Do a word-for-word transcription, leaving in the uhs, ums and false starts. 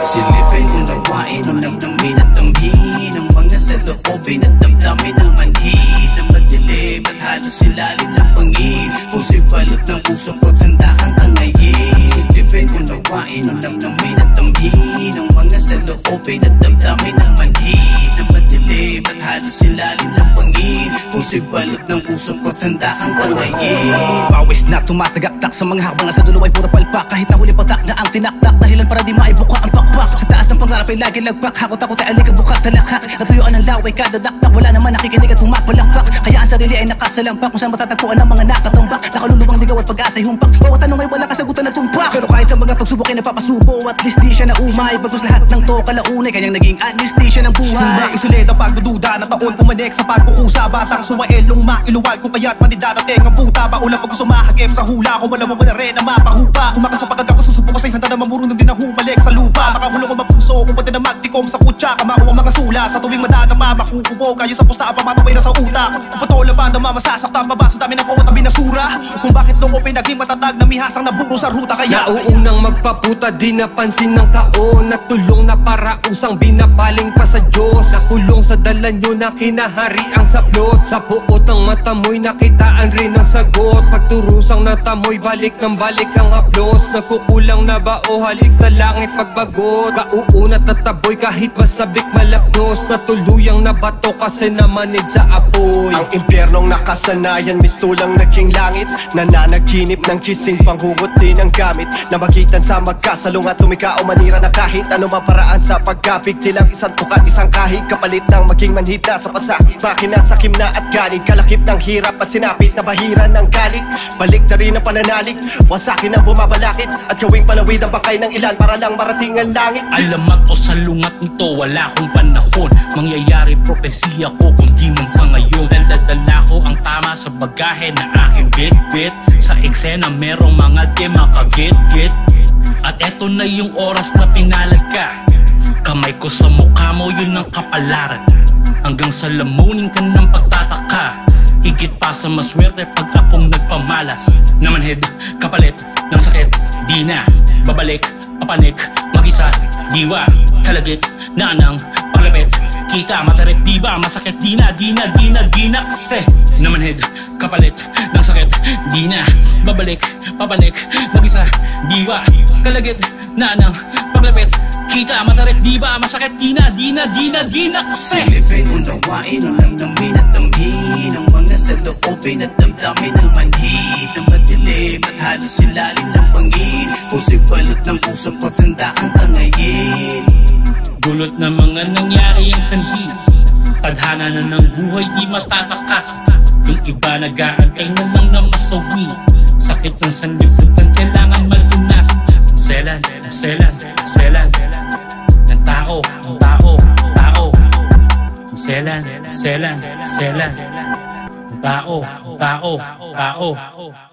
Silipin, unawain, unamnamin at damhin ang mga saloobin at damdamin ng manhid na madilim at halos silalim ng pangin. Kung si balot ng puso ko't handa kang tangayin. Silipin, unawain, unamnamin at damhin ang mga saloobin at damdamin ng manhid na madilim at halos silalim ng pangin. Kung si balot ng puso ko't handa kang tangayin. Pawis na tumatagaktak sa mga habang nasa dulo ay pura palpak. Kahit na huli patak na ang tinaktak, dahilan para di maibuka ang pakpak. Sa taas ng pangarap ay lagi lagpak, hakot-takot ay alig ang buka talakhak. Natuyuan ng laway kada daktak, wala naman nakikinig at humapalakpak. Kaya ang sarili ay nakasalampak, kung saan matatagpuan ang mga nakatambak. Nakalulubang ligaw at pag-asa ay humpak, bawat tanong ay walang kasagutan na tumpak. Pero kahit sa mga pagsubok ay napapasubo, at least di siya na umay. Bagos lahat ng to kalaunay, kanyang naging anesthesia ng buhay. Nung maisulid ang pagdududa na taon, pumanik sa pagkukusa. Batang sumaelong mailuwag kung kaya't manidarating ang puta. Baulang pag sumahagip sa hula, kung wala mo na rin na mapahupa. Kumakas sa pagkagap sa susubo kasi handa na mamurunong din na humalik sa lupa. Makahulong ang mapuso kung pati na magtikom sa kutsa. Kamako ang mga sula sa tuwing madadama, makukubo kayo sa pusta, pamataway na sa utak. Kung patuloy ba na masasaktan pa ba sa dami ng pukot ang binasura? Kung bakit loko pinaging matatag na mihasang naburo sa ruta. Kaya nauunang magpaputa, di napansin ng taon. Natulong na parausang binabaling pa sa Diyos. Nakulong sa dala nyo na kinahari ang saplot. Sa puot ng mata mo'y nakitaan rin ang sagot. Pagturusang natamoy, balik ng balik ang haplos. Nagkukulang na ba o halik sa langit pagbagot? Kauunat na taboy kahit masabik malapnos. Natuluyang nabato kasi namanid sa apoy. Ang impyernong nakasanayan, mistulang naging langit. Nananaginip ng kising, panghugot din ang gamit. Na magitan sa magkasalong at lumika o manira na kahit ano maparaan sa pagkapig. Tilang isang tukat, isang kahig, kapalit ng maging manhida sa pasakit. Makinat, sakim na at ganid, kalakip ng hirap at sinapit na bahira ng galit. Balik na rin ang pananalig, wasakin ang bumabalakit. At gawing palawid ang bakay ng ilan para lang marating ang langit. Alamat o salungat nito, wala akong panahon. Mangyayari propesiya ko kung di man sa ngayon. Daladala ko ang tama sa bagahe na aking bit-bit. Sa eksena merong mga di makagit-git. At eto na yung oras na pinalag ka. Kamay ko sa mukha mo, yun ang kapalaran. Hanggang sa lamunin ka ng pagtataka. Higit pa sa maswerte pag akong nagpamalas. Namanhid, kapalit ng sakit, di na babalik, papanik, mag-isa, diwa, kalagit, na anang paglapit. Kita, matarit, diba, masakit, di na, di na, di na, di na. Kasi namanhid, kapalit ng sakit, di na babalik, papanik, mag-isa, diwa, kalagit, na anang paglapit. Kita, matarit, diba, masakit, di na, di na, di na, di na. Kasi silipin, unawain, unamnamin at damhin ang mga saloobin at damdamin ng manhid na madilim at halos silalim ng pangin. Kung si balot ng puso ko't handa kang tangayin. Dulot na mga nangyari ang sanhi, tadhana na ng buhay di matatakas. Yung iba nag-aantay na lang na masawi. Sakit ng sanlibutan kailangan malunas. Selan, selan, selan ng tao, ng tao, tao. Selan, selan, selan ng tao, tao, tao.